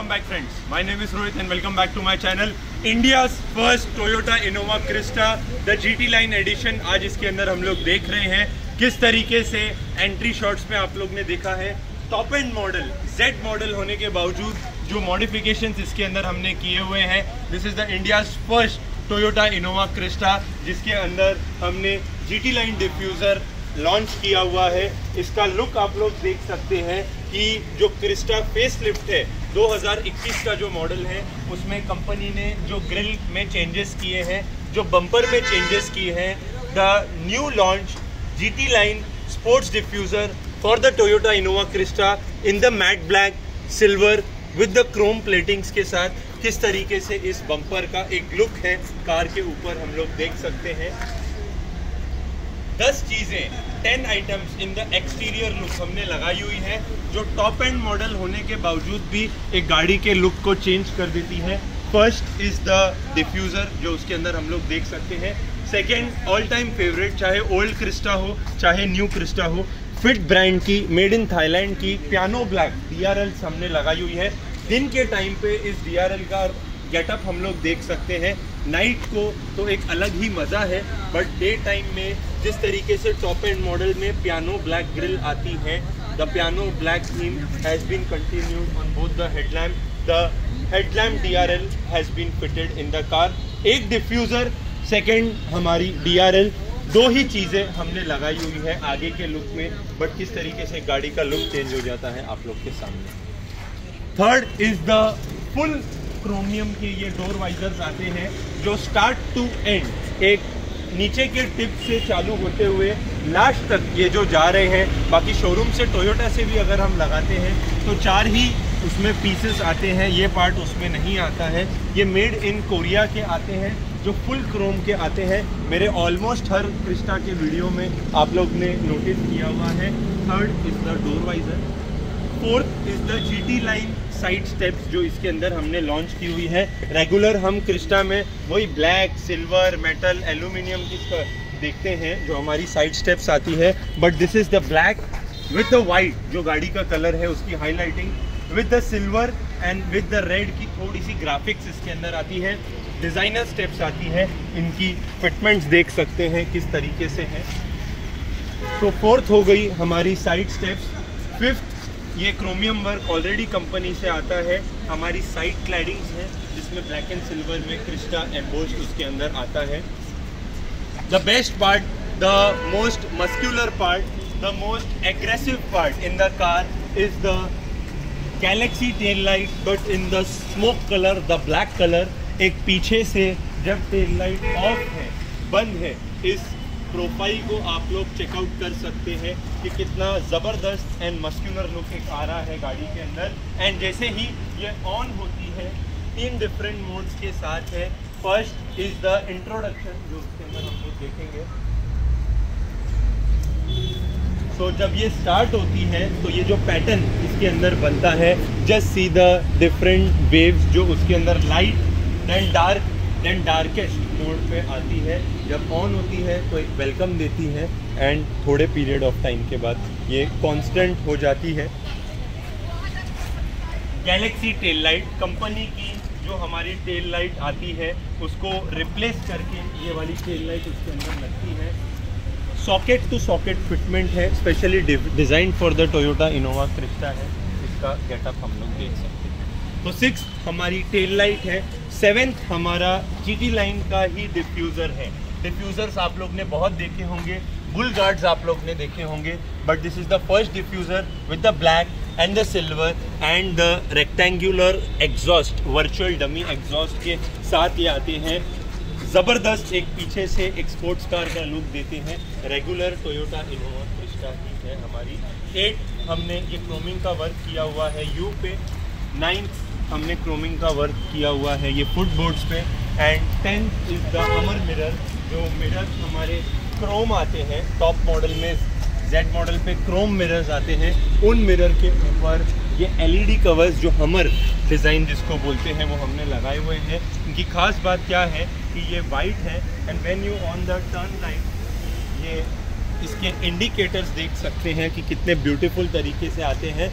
welcome back friends. My name is Rohit and welcome back to my channel. India's first Toyota Innova Crysta, the GT line edition. आज इसके अंदर हम लोग देख रहे हैं किस तरीके से एंट्री शॉट्स में आप लोग ने देखा है top end model Z model होने के बावजूद जो मॉडिफिकेशंस इसके अंदर हमने किए हुए हैं. This is the India's first Toyota Innova Crysta जिसके अंदर हमने GT लाइन डिफ्यूज़र लॉन्च किया हुआ है. इसका लुक आप लोग देख सकते हैं कि जो क्रिस्टा फेस लिफ्ट है 2021 का जो मॉडल है उसमें कंपनी ने जो ग्रिल में चेंजेस किए हैं, जो बम्पर में चेंजेस किए हैं. The new launch GT line sports diffuser for the Toyota Innova Crysta in the matte black silver with the chrome platings के साथ किस तरीके से इस बम्पर का एक लुक है कार के ऊपर हम लोग देख सकते हैं. 10 चीज़ें 10 items in the exterior look हमने लगाई हुई है जो टॉप एंड मॉडल होने के बावजूद भी एक गाड़ी के लुक को चेंज कर देती है. फर्स्ट इज़ द डिफ्यूज़र जो उसके अंदर हम लोग देख सकते हैं. सेकेंड ऑल टाइम फेवरेट, चाहे ओल्ड क्रिस्टा हो चाहे न्यू क्रिस्टा हो, फिट ब्रांड की मेड इन थाईलैंड की पियानो ब्लैक DRLs हमने लगाई हुई है. दिन के टाइम पे इस DRL का गेटअप हम लोग देख सकते हैं. नाइट को तो एक अलग ही मज़ा है, बट डे टाइम में जिस तरीके से टॉप एंड मॉडल में पियानो ब्लैक ग्रिल आती है, the piano black theme has been continued on both the headlamp. The headlamp DRL has been fitted in the car. एक डिफ्यूज़र, सेकेंड हमारी DRL, दो ही चीज़ें हमने लगाई हुई है आगे के लुक में, बट किस तरीके से गाड़ी का लुक चेंज हो जाता है आप लोग के सामने. Third is the full chromium के ये डोर वाइजर्स आते हैं जो स्टार्ट टू एंड एक नीचे के टिप से चालू होते हुए लास्ट तक ये जो जा रहे हैं. बाकी शोरूम से टोयोटा से भी अगर हम लगाते हैं तो 4 ही उसमें पीसेस आते हैं, ये पार्ट उसमें नहीं आता है. ये मेड इन कोरिया के आते हैं जो फुल क्रोम के आते हैं. मेरे ऑलमोस्ट हर क्रिस्टा के वीडियो में आप लोग ने नोटिस किया हुआ है. Third is the door visor. Fourth is the GT line side steps जो इसके अंदर हमने लॉन्च की हुई है. रेगुलर हम क्रिस्टा में वही ब्लैक, सिल्वर, मेटल, एल्यूमिनियम की देखते हैं जो हमारी साइड स्टेप्स आती है, but this is the black with the white जो गाड़ी का कलर है उसकी highlighting, with the silver and with the red की थोड़ी सी ग्राफिक्स इसके अंदर आती है. डिज़ाइनर स्टेप्स आती है, इनकी फिटमेंट्स देख सकते हैं किस तरीके से है. तो फोर्थ हो गई हमारी साइड स्टेप्स. फिफ्थ, ये क्रोमियम वर्क ऑलरेडी कंपनी से आता है. हमारी साइड क्लैडिंग्स हैं जिसमें ब्लैक एंड सिल्वर में क्रिस्टा एम्बोस्ड उसके अंदर आता है. The best part, the most muscular part, the most aggressive part in the car is the galaxy tail light, but in the smoke colour, the black colour. एक पीछे से जब tail light of है, बंद है, इस प्रोफाइल को आप लोग चेकआउट कर सकते हैं कि कितना ज़बरदस्त एंड मस्क्यूलर लुक एक आ रहा है गाड़ी के अंदर. एंड जैसे ही ये ऑन होती है 3 डिफरेंट मोड्स के साथ है. फर्स्ट इज़ द इंट्रोडक्शन जो उसके अंदर हम लोग देखेंगे. तो जब ये स्टार्ट होती है तो ये जो पैटर्न इसके अंदर बनता है, just see the different waves जो उसके अंदर light then dark then darkest mode पे आती है. जब ऑन होती है तो एक वेलकम देती है एंड थोड़े पीरियड ऑफ टाइम के बाद ये कांस्टेंट हो जाती है. गैलेक्सी टेल लाइट कंपनी की जो हमारी टेल लाइट आती है उसको रिप्लेस करके ये वाली टेल लाइट उसके अंदर लगती है. सॉकेट टू सॉकेट फिटमेंट है, specially designed for the Toyota Innova Crysta है. इसका गेटअप हम लोग देख सकते हैं. तो 6 हमारी टेल लाइट है. 7th हमारा GT लाइन का ही डिफ्यूज़र है. डिफ्यूज़र्स आप लोग ने बहुत देखे होंगे, बुल गार्ड्स आप लोग ने देखे होंगे, but this is the first diffuser with the black and the silver and the rectangular exhaust, virtual dummy exhaust के साथ ये आते हैं. ज़बरदस्त एक पीछे से एक स्पोर्ट्स कार का लुक देते हैं. रेगुलर टोयोटा इनोवा क्रिस्टा ही है हमारी. 8 हमने ये क्रोमिंग का वर्क किया हुआ है U पे. 9th हमने क्रोमिंग का वर्क किया हुआ है ये फुटबोर्ड्स पे. And 10th is the Hummer mirror, जो मिरर्स हमारे क्रोम आते हैं. टॉप मॉडल में Z मॉडल पे क्रोम मिरर्स आते हैं. उन मिरर के ऊपर ये LED कवर्स जो हमर डिज़ाइन जिसको बोलते हैं वो हमने लगाए हुए हैं. इनकी ख़ास बात क्या है कि ये वाइट है and when you on the turn light ये इसके इंडिकेटर्स देख सकते हैं कि कितने ब्यूटीफुल तरीके से आते हैं.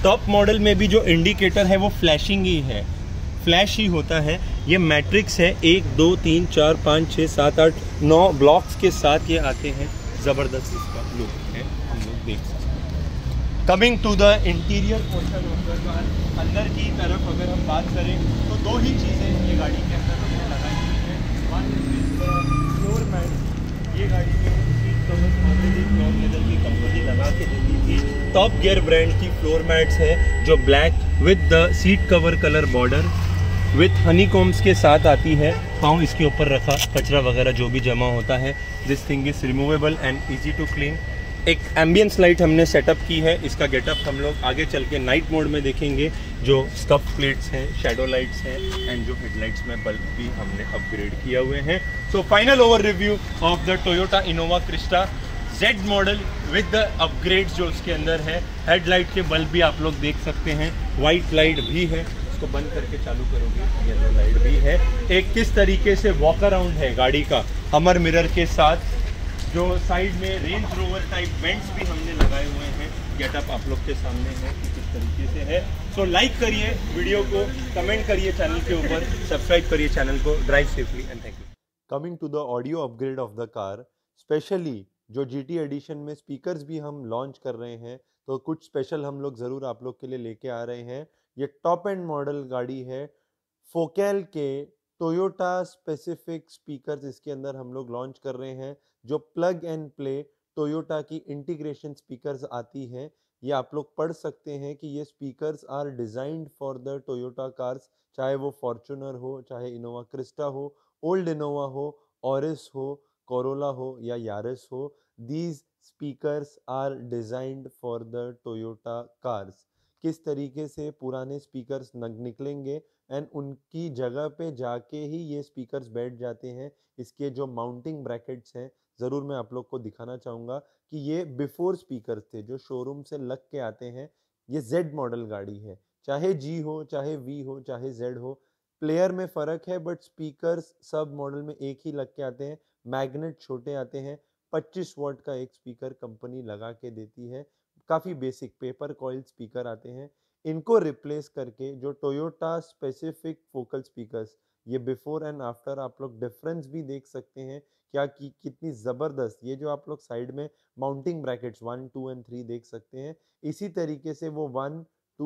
टॉप मॉडल में भी जो इंडिकेटर है वो फ्लैशिंग ही है, फ्लैश ही होता है। ये मैट्रिक्स है, 1 2 3 4 5 6 7 8 9 ब्लॉक्स के साथ ये आते हैं। ज़बरदस्त इसका लुक है, हम लोग देख सकते हैं। Coming to the interior portion of the car, अंदर की तरफ अगर हम बात करें तो दो ही चीज़ें ये गाड़ी के अंदर हमने लगाई हुई है। वन इज फ्लोर मैट, ये गाड़ी में seat cover already floor leather की कंपनी लगा के देती थी। टॉप गियर ब्रांड की फ्लोर मैट्स है जो black with the seat cover colour border with honey combs के साथ आती है। पाँव इसके ऊपर रखा, कचरा वगैरह जो भी जमा होता है, this thing is removable and easy to clean. एक एम्बियंस लाइट हमने सेटअप की है, इसका गेटअप हम लोग आगे चल के नाइट मोड में देखेंगे। जो स्कफ प्लेट्स हैं, शेडो लाइट्स हैं एंड जो हेडलाइट्स में बल्ब भी हमने अपग्रेड किया हुए हैं। So final over review of the Toyota Innova Crysta Z model with the upgrades जो उसके अंदर है। हेडलाइट के बल्ब भी आप लोग देख सकते हैं, वाइट लाइट भी है, इसको बंद करके चालू करोगे येलो लाइट भी है। एक किस तरीके से वॉक अराउंड है गाड़ी का हमर मिरर के साथ, जो साइड में रेंज रोवर टाइप वेंट्स भी हमने लगाए हुए हैं। गेटअप आप लोग के सामने है कि किस तरीके से है। सो लाइक करिए वीडियो को, कमेंट करिए चैनल के ऊपर, सब्सक्राइब करिए चैनल को। Drive safely and thank you. Coming to the audio upgrade of the car, specially जो GT एडिशन में स्पीकर्स भी हम लॉन्च कर रहे हैं, तो कुछ स्पेशल हम लोग ज़रूर आप लोग के लिए लेके आ रहे हैं। ये टॉप एंड मॉडल गाड़ी है, फोकेल के टोयोटा स्पेसिफिक स्पीकर्स इसके अंदर हम लोग लॉन्च कर रहे हैं। जो प्लग एंड प्ले टोयोटा की इंटीग्रेशन स्पीकर्स आती हैं, ये आप लोग पढ़ सकते हैं कि ये speakers are designed for the Toyota cars, चाहे वो फॉर्च्यूनर हो, चाहे इनोवा क्रिस्टा हो, ओल्ड इनोवा हो, ऑरिस हो, कोरोला हो या यारिस हो। These speakers are designed for the Toyota cars. किस तरीके से पुराने स्पीकर्स निकलेंगे एंड उनकी जगह पे जाके ही ये स्पीकर्स बैठ जाते हैं। इसके जो माउंटिंग ब्रैकेट्स हैं, ज़रूर मैं आप लोग को दिखाना चाहूँगा कि ये बिफोर स्पीकर्स थे जो शोरूम से लग के आते हैं। ये Z मॉडल गाड़ी है, चाहे G हो, चाहे V हो, चाहे Z हो, प्लेयर में फ़र्क है बट स्पीकर्स सब मॉडल में एक ही लग के आते हैं। मैग्नेट छोटे आते हैं, 25 वॉट का एक स्पीकर कंपनी लगा के देती है। काफ़ी बेसिक पेपर कॉइल स्पीकर आते हैं। इनको रिप्लेस करके जो टोयोटा स्पेसिफिक फोकल स्पीकर्स, ये बिफोर एंड आफ्टर आप लोग डिफरेंस भी देख सकते हैं क्या कि कितनी ज़बरदस्त। ये जो आप लोग साइड में माउंटिंग ब्रैकेट्स 1 2 एंड 3 देख सकते हैं, इसी तरीके से वो 1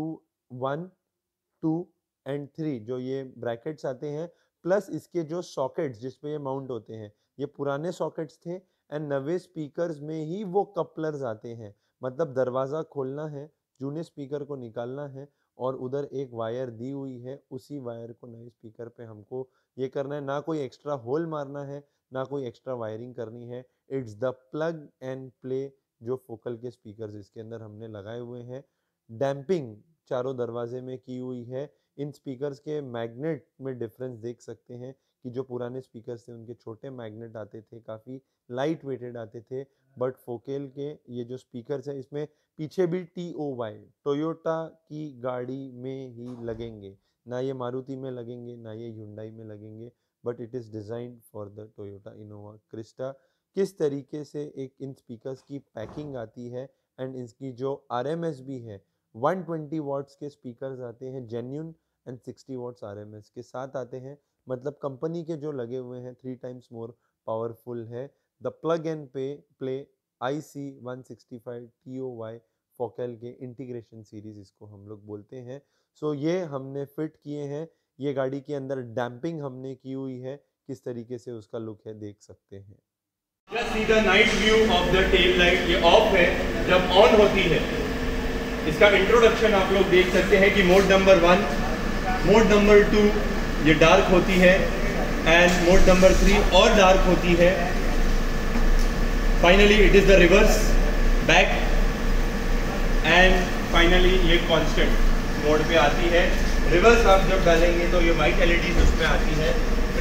2 एंड 3 जो ये ब्रैकेट्स आते हैं, प्लस इसके जो सॉकेट्स जिसमें ये माउंट होते हैं, ये पुराने सॉकेट्स थे एंड नवे स्पीकर्स में ही वो कपलर्स आते हैं। मतलब दरवाज़ा खोलना है, जूने स्पीकर को निकालना है और उधर एक वायर दी हुई है, उसी वायर को नए स्पीकर पे हमको ये करना है। ना कोई एक्स्ट्रा होल मारना है, ना कोई एक्स्ट्रा वायरिंग करनी है। It's the plug and play जो फोकल के स्पीकर्स इसके अंदर हमने लगाए हुए हैं। डैम्पिंग चारों दरवाजे में की हुई है। इन स्पीकर्स के मैग्नेट में डिफरेंस देख सकते हैं कि जो पुराने स्पीकर्स थे उनके छोटे मैग्नेट आते थे, काफ़ी लाइट वेटेड आते थे, बट फोकेल के ये जो स्पीकर्स है इसमें पीछे भी TOY टोयोटा की गाड़ी में ही लगेंगे, ना ये मारुति में लगेंगे, ना ये ह्युंडई में लगेंगे, but it is designed for the Toyota Innova Crysta. किस तरीके से एक इन स्पीकर्स की पैकिंग आती है एंड इसकी जो RMS भी है, 120 वॉट्स के स्पीकर्स आते हैं जेन्युइन एंड 60 वॉट्स RMS के साथ आते हैं। मतलब कंपनी के जो लगे हुए हैं 3 टाइम्स मोर पावरफुल है। The plug and play IC165 TOY Focal के इंटीग्रेशन सीरीज इसको हम लोग बोलते हैं। सो ये हमने फिट किए हैं। ये गाड़ी के अंदर डैम्पिंग हमने की हुई है, किस तरीके से उसका लुक है देख सकते हैं। Just see the night view of the tail light। ये ऑफ है, जब ऑन होती है इसका इंट्रोडक्शन आप लोग देख सकते हैं कि मोड नंबर 1, मोड नंबर 2 ये डार्क होती है एंड मोड नंबर 3 और डार्क होती है। Finally it is the reverse back and finally ये कांस्टेंट मोड पे आती है। रिवर्स आप जब डालेंगे तो ये वाइट LED उसमें आती है।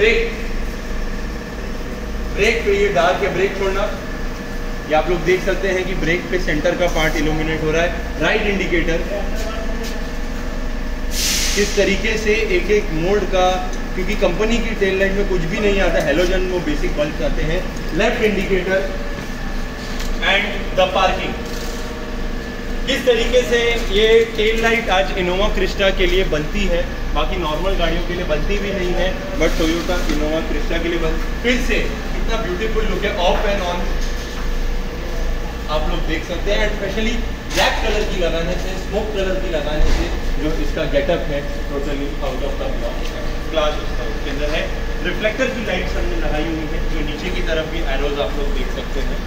ब्रेक पे ये डार्क है, ब्रेक छोड़ना, ये आप लोग देख सकते हैं कि ब्रेक पे सेंटर का पार्ट इल्यूमिनेट हो रहा है। राइट इंडिकेटर किस तरीके से एक एक मोड का, क्योंकि कंपनी की टेल लाइट में कुछ भी नहीं आता, हेलोजन वो बेसिक बल्ब आते हैं। Left indicator and the parking, किस तरीके से ये टेल लाइट आज इनोवा क्रिस्टा के लिए बनती है, बाकी नॉर्मल गाड़ियों के लिए बनती भी नहीं है, बट टोयोटा इनोवा क्रिस्टा के लिए फिर से कितना ब्यूटीफुल लुक है ऑफ एंड ऑन, आप लोग देख सकते हैं। एंड स्पेशली ब्लैक कलर की लगाने से, स्मोक कलर की लगाने से जो इसका गेटअप है totally out of the class उसके अंदर है। रिफ्लेक्टर की लाइट्स हमने लगाई हुई है, जो नीचे की तरफ भी एरोज आप लोग देख सकते हैं।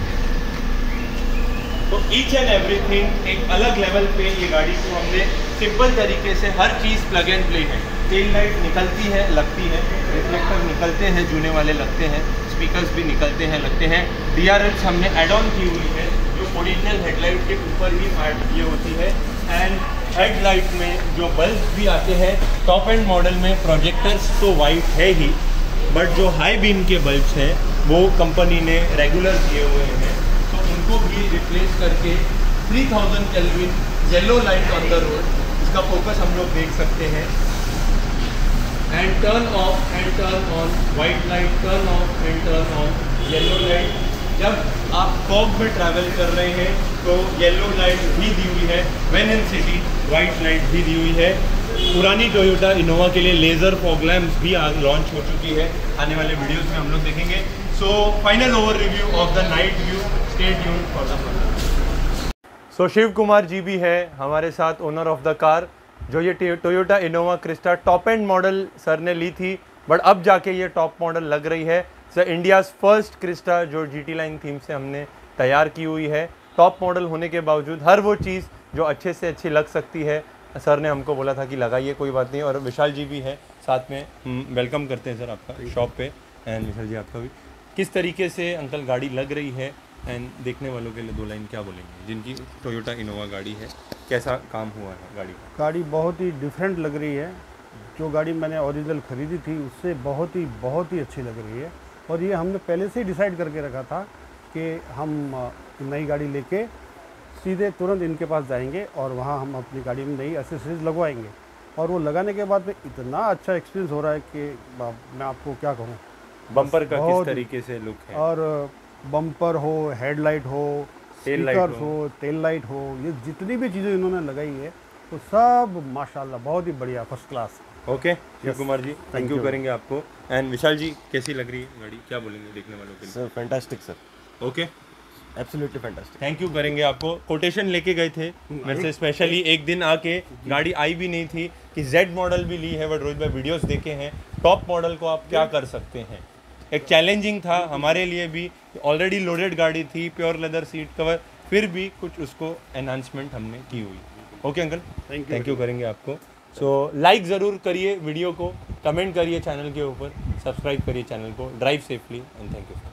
तो ईच एंड एवरीथिंग एक अलग लेवल पे ये गाड़ी को हमने सिंपल तरीके से हर चीज़ प्लग एंड प्ले है। टेल लाइट निकलती है, लगती है, रिफ्लेक्टर निकलते हैं, जूने वाले लगते हैं, स्पीकर्स भी निकलते हैं, लगते हैं। DRLs हमने एड ऑन की हुई है, जो ओरिजिनल हेडलाइट के ऊपर ही ऐड ये होती है। एंड हेडलाइट में जो बल्ब भी आते हैं, टॉप एंड मॉडल में प्रोजेक्टर्स तो वाइट है ही, बट जो हाई बीम के बल्ब्स हैं वो कंपनी ने रेगुलर किए हुए हैं, तो उनको भी रिप्लेस करके 3000 kelvin yellow light on the road, इसका फोकस हम लोग देख सकते हैं। And turn off and turn on, white light turn off and turn on, yellow light जब आप फॉग में ट्रैवल कर रहे हैं तो येलो लाइट भी दी हुई है, when in city white light भी दी हुई है। पुरानी टोयोटा इनोवा के लिए लेज़र फॉग लैम्प्स भी लॉन्च हो चुकी है, आने वाले वीडियोस में हम लोग देखेंगे। So final over review of the night view, stay tuned for the further. So Shiv Kumar ji भी है हमारे साथ, ओनर ऑफ द कार, जो ये Toyota Innova Crysta top end model sir ने ली थी, बट अब जाके ये टॉप मॉडल लग रही है। सर इंडियाज़ फर्स्ट क्रिस्टा जो GT लाइन थीम से हमने तैयार की हुई है। टॉप मॉडल होने के बावजूद हर वो चीज़ जो अच्छे से अच्छी लग सकती है, सर ने हमको बोला था कि लगाइए, कोई बात नहीं। और विशाल जी भी है साथ में, वेलकम करते हैं सर आपका शॉप पे। एंड विशाल जी आपका भी, किस तरीके से अंकल गाड़ी लग रही है, एंड देखने वालों के लिए 2 लाइन क्या बोलेंगे जिनकी टोयोटा इनोवा गाड़ी है, कैसा काम हुआ है गाड़ी का? गाड़ी बहुत ही डिफरेंट लग रही है, जो गाड़ी मैंने ओरिजिनल ख़रीदी थी उससे बहुत ही अच्छी लग रही है। और ये हमने पहले से ही डिसाइड करके रखा था कि हम नई गाड़ी लेके सीधे तुरंत इनके पास जाएंगे और वहाँ हम अपनी गाड़ी में नई एक्सेसरीज लगवाएंगे। और वो लगाने के बाद में इतना अच्छा एक्सपीरियंस हो रहा है कि मैं आपको क्या कहूँ। बम्पर का किस तरीके से लुक है, और बम्पर हो, हेडलाइट हो, स्पीकर हो, टेल लाइट हो, ये जितनी भी चीज़ें इन्होंने लगाई है तो सब माशाल्लाह बहुत ही बढ़िया, first class. Okay Shiv Kumar ji, thank you करेंगे आपको। एंड विशाल जी, कैसी लग रही है गाड़ी, क्या बोलेंगे देखने वालों के लिए? Sir fantastic sir, okay absolutely fantastic. Thank you करेंगे आपको। कोटेशन लेके गए थे मेरे से स्पेशली, एक दिन आके गाड़ी आई भी नहीं थी कि Z मॉडल भी ली है, बट रोहित भाई वीडियोस देखे हैं, टॉप मॉडल को आप क्या कर सकते हैं। एक चैलेंजिंग था हमारे लिए भी, ऑलरेडी लोडेड गाड़ी थी, प्योर लेदर सीट कवर, फिर भी कुछ उसको एनहांसमेंट हमने की हुई। ओके अंकल, थैंक यू करेंगे आपको। सो लाइक ज़रूर करिए वीडियो को, कमेंट करिए चैनल के ऊपर, सब्सक्राइब करिए चैनल को। Drive safely and thank you.